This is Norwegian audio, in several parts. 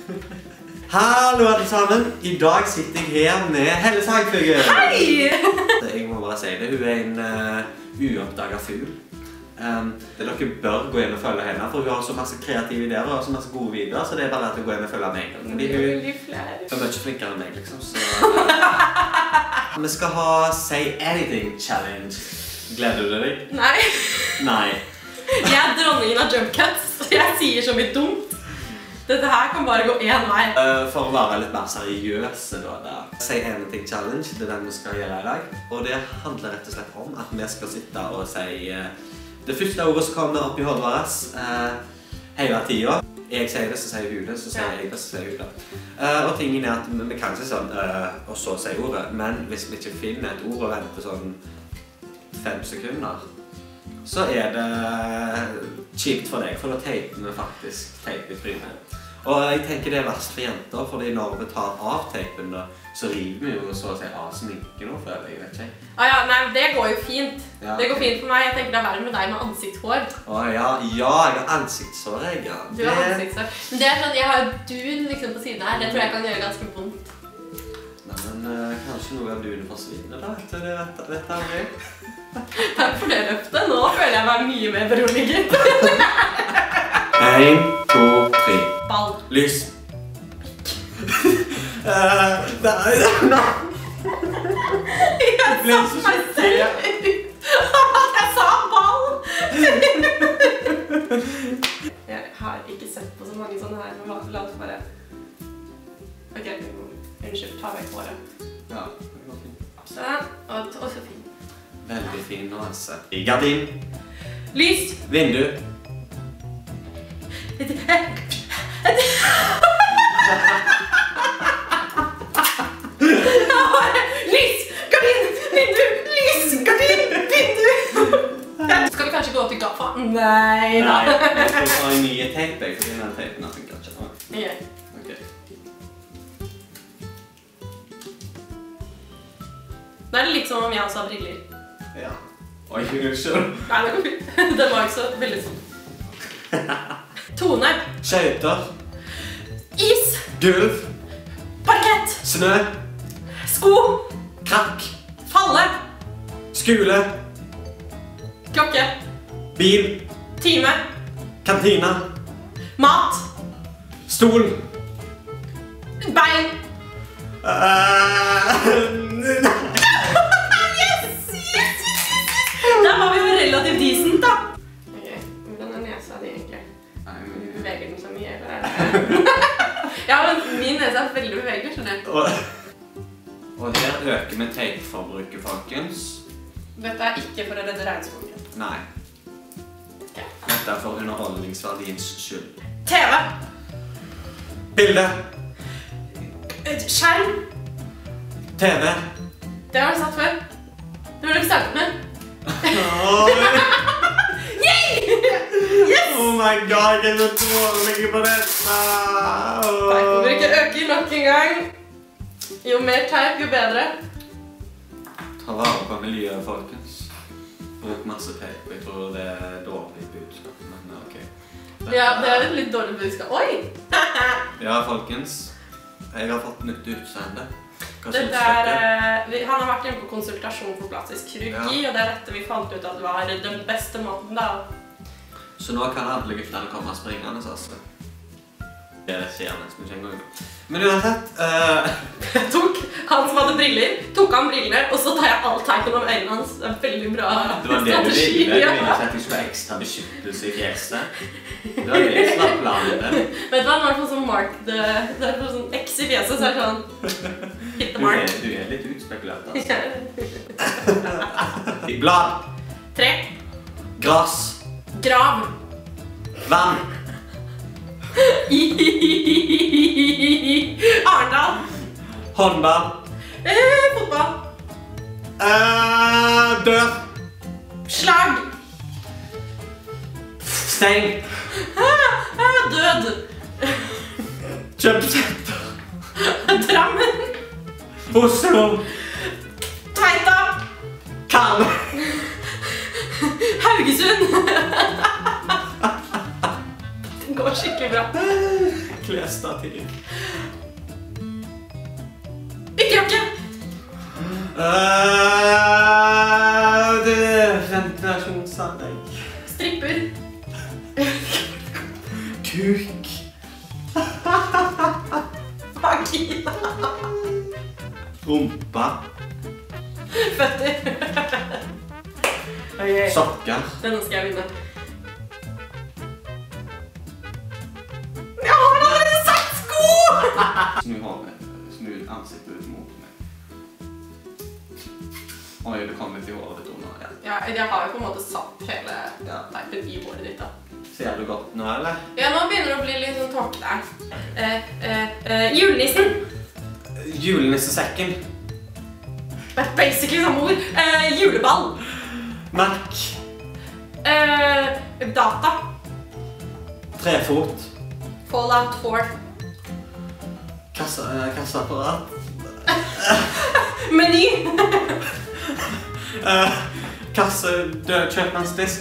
Hallo alle sammen! I dag sitter jeg her med Helle Sagfugl. Hei! Jeg må bare si det, hun en uoppdaget fugl. Dere bør gå inn og følge henne, for hun har så masse kreative ideer og så masse gode videoer, så det bare at du går inn og følger meg. Fordi hun er mye flinkere enn meg, liksom. Så... Vi skal ha Say Anything Challenge. Gleder du deg? Nei. Nei. Jeg er dronningen av jump cuts, så jeg sier så mye dumt. Dette her kan bare gå en vei. For å være litt mer seriøse da. Say Anything Challenge, det er den vi skal gjøre i dag. Og det handler rett og slett om at vi skal sitte og si det første ordet som kommer opp i hodet vårt hele tiden. Jeg sier det, så sier hun det, så sier jeg det, så sier hun det. Og tingen er at vi kan ikke sånn, og så sier ordet, men hvis vi ikke finner et ord og venter sånn 5 sekunder, så er det kjipt for deg, for da teiper vi faktisk teip i trynet. Og jeg tenker det er verst for jenter, fordi når vi tar av teipen da, så river vi jo så å si av sminken nå, føler jeg, vet ikke. Ja, nei, det går jo fint. Ja. Det går fint for meg. Jeg tenker det er verre med deg med ansiktshår. Ja, jeg har ansiktshår, jeg. Ja. Du har ansiktshår. Men det er sånn, jeg har jo dun liksom på siden her. Det tror jeg kan gjøre ganske vondt. Nei, men kanskje noe av dunet forsvinner da, etter det vet aldri. Takk for det løftet. Nå føler jeg meg mye mer beroliget. 1, 2, 3. Ball. Lys. Nei. Jeg satt meg selv ut. Jeg sa ball. Jeg har ikke sett på så mange sånne her. La oss bare... Ok, unnskyld, ta vekk håret. Ja, det går fint. Sånn, og så fin. Veldig fin nå, altså. Gardin. Lys. Vindu. Lys, gardin, vindu, lys, gardin, vindu. Skal vi kanskje gå til gaffa? Nei da. Nei, jeg skal ta en ny teip, fordi den teipen har funket ikke. Ok. Da er det litt som om jeg også har briller. Ja. Oi, unnskyld. Nei, det går fint. Det var ikke så veldig sånn. Tone. Skjøter. Is. Gulv. Parkett. Snø. Sko. Krakk. Falle. Skole. Klokke. Bil. Time. Kantina. Mat. Stol. Bein. Der var vi jo relativt decent da. Ok, hvordan er nesa di egentlig? Beveger den så mye, eller er det? Ja, men min nese er veldig bevegelig, skjønner jeg. Og her øker vi teipforbruket, folkens. Dette er ikke for å redde regnskogen. Nei. Dette er for underholdningsverdiens skyld. TV. Bilde. Skjerm. TV. Det har du sagt før. Det var det vi startet med. Yay! Yes! Oh my god, jeg er så dårlig på dette! Teipforbruket øker nok en gang. Jo mer teip, jo bedre. Ta vare på miljøet, folkens. Bruk masse teip. Jeg tror det er dårlig budskap, men ok. Ja, det er et litt dårlig budskap. Oi! Ja, folkens. Jeg har fått nytt utseende. Dette er, han har vært inne på konsultasjon for plastisk kirurgi, og det er dette vi fant ut at var den beste måten da. Så nå kan alle guttene komme springende, altså. Det sier jeg nesten ikke en gang. Men uansett... Jeg tok han som hadde briller, tok han brillene, og så tar jeg alt teipen om øynene hans. Det er veldig bra strategi. Det var det du ville. Du ville ikke at jeg skulle ha ekstra beskyttelse i fjeset. Det var det som var planen din. Vet du hva, når du får sånn mark, det er sånn X i fjeset, så er det sånn... Hit the mark. Du er litt utspekulert, altså. Blad. Tre. Gras. Grav. Vann. Arendal. Håndball. Fotball. Dør. Slag. Stein. Død. Kjøpesenter. Drammen. Oslo. Tveita. Kan. Haugesund. Det går skikkelig bra. Klesstativ. Ikke. Det ventilasjonsanlegg. Stripper. Kuk. Vagina. Rumpa. Føtter. Okay. Sokker. Denne skal jeg vinne. Jeg har allerede sagt sko! Snu ansiktet ut mot meg. Oi, det kom litt i håret ditt under. Ja, jeg har jo på en måte satt hele teipen i håret ditt da. Ser du godt nå, eller? Ja, nå begynner det å bli litt sånn tåkete. Julenissen. Julenissesekken. Basically samme ord. Juleball. Mac. Data. Trefot. Fallout 4. Kasseapparat. Meny. Kjøpmannsdisk.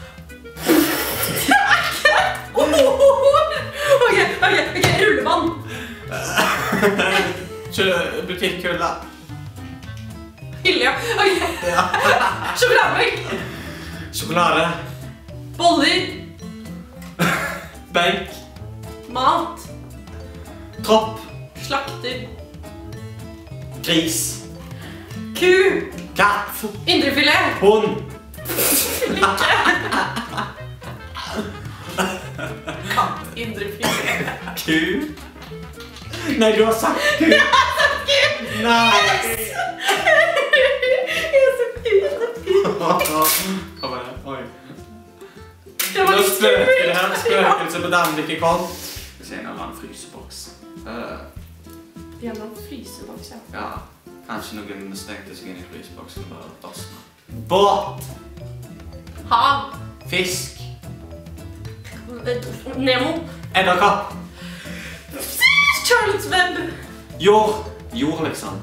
Ok, rullevann. Butikkhylla. Hylle, ok. Ja. Sjokolademelk. Sjokolade. Boller. Benk. Mat. Tropp. Slakter. Gris. Ku. Katt. Indrefilet. Hund. Lykke. Katt. Indrefilet. Ku. Nei, du har sagt ku. Jeg har sagt ku. Nei. Jeg har sagt ku. Oi. Det var Nå litt spøker det her. skummelt. Spøkelse på Danvik kom. Vi ser en eller annen fryseboks. Gjennom fryseboks, ja. Ja, kanskje noen stengte seg inn i fryseboksen og bare dassene. Båt. Hav. Fisk. Nemo. Edderkopp. Charles Webb. Jord. Jord, liksom.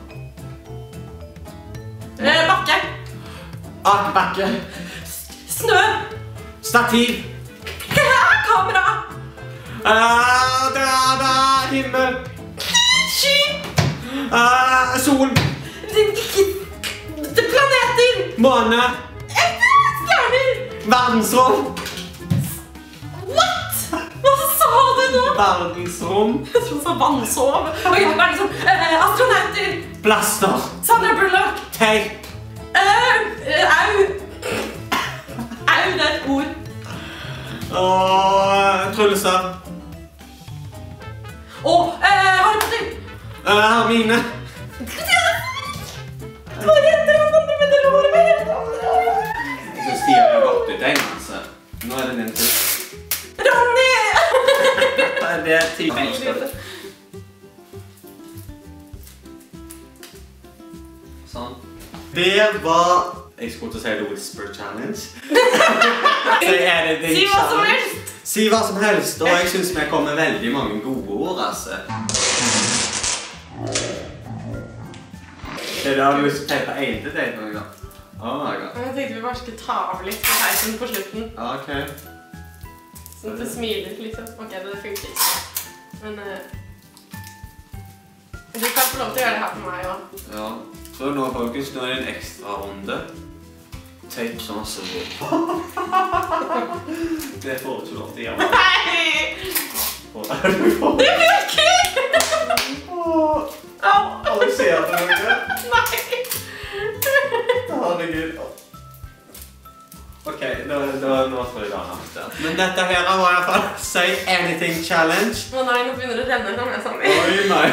Bakke. Akebakke. Snø. Stativ. Kamera. Himmel. Sky. Sol. Planeter. Måne. Stjerner. Verdensrom. What? Hva sa du nå? Verdensrom. Jeg tror du sa vannsov. Ok, hva er det sånn? Astronauter. Blaster. Sandra Bullock. Teip. Au. Au, det er et ord. Tryllestav. Harry Potter. Hermine. Hva heter han andre med det låret? Hva heter han? Jeg synes de har gått ut en, altså. Nå er det din tur. Ronny! Det er 10 minutter. Sånn. Det var... Jeg skulle til å si The Whisper Challenge. Si hva som helst! Si hva som helst, og jeg synes vi kommer veldig mange gode ord, altså. Det har du lyst til å teipe en til deg noen gang? Oh my god. Jeg tenkte vi bare skulle ta av litt på teisen på slutten. Ok. Sånn at det smiler, liksom. Ok, det funker ikke. Men... du kan få lov til å gjøre det her for meg også. Ja. Så nå, folkens, nå er det en ekstra runde. Teip så masse ord. Det får du ikke lov til å gjøre. Nei! Det blir ikke! Au! Har du sett det noe? Nei! Herregud. Ok, nå får jeg da hatt det. Men dette her var i hvert fall Say Anything Challenge. Å nei, nå begynner det å renne når jeg er sammen. Oi, nei.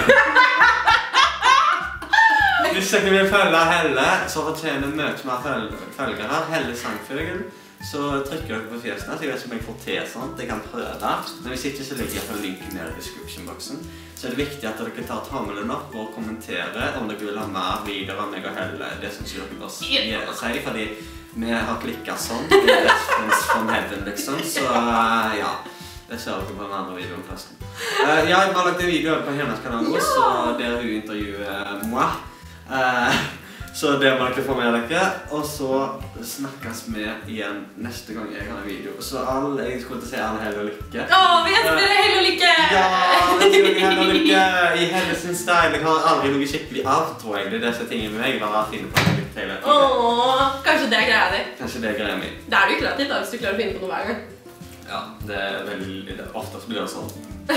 Hvis dere vil følge Helle, så fortjener mye mer følgere. Helle Sangføgen. Så trykker dere på fjesene, så jeg vet ikke om jeg får til sånt. Jeg kan prøve. Men hvis ikke, så legger jeg linken ned i description-boksen. Så er det viktig at dere tar tommelen opp og kommenterer om dere vil ha mer videoer av meg og Helle. Det synes jeg dere bør si, fordi vi har klikket sånn. Det er reference from heaven, liksom. Så ja, det ser dere på den andre videoen først. Jeg har lagt en video på hennes kanal også, så der hun intervjuer moi. Så det må dere få med dere, og så snakkes vi igjen neste gang jeg har en video. Så jeg skulle til å si alle hell og lykke. Å, vi ønsker dere hell og lykke! Ja! ønsker dere heller lykke i Hellesens style. Jeg har aldri noe skikkelig outro, egentlig. Disse tingene med meg bare finner på noe litt hele tiden. Åh, kanskje det er greia di. Kanskje det er greia mi. Da er du kreativ da, hvis du klarer å finne på noe hver gang. Ja, det er veldig... Oftest blir det sånn.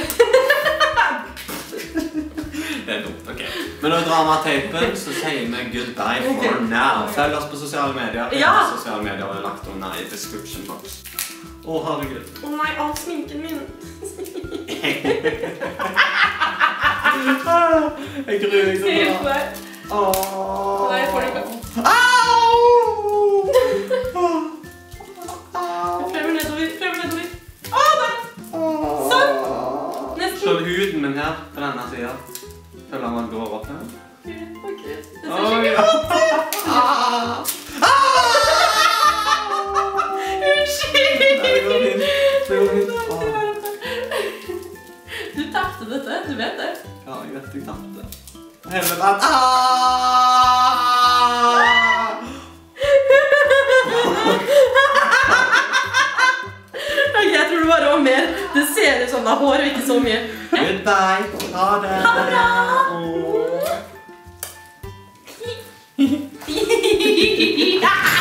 Det er dumt, ok. Men når vi drar med teipen, så sier vi goodbye for now. Følg oss på sosiale medier. Ja! Sosiale medier er lagt under i description box. Herregud. Nei, all sminken min. Jeg gruer meg så Helt bra. der. Nei, får du ikke. Prøver nedover. Der. Sånn. Nesten. Se huden min her, på denne siden. Føler man går opp her. Ok, det ser skikkelig ja. godt ut. Unnskyld. Det går fint. Du tappte dette, du vet det. Ja, jeg vet jeg tappte. Helvete. Ok, jeg tror det bare var mer. Det ser ut som det er hår og ikke så mye. Goodbye. Ha det. Ha det bra. Åh.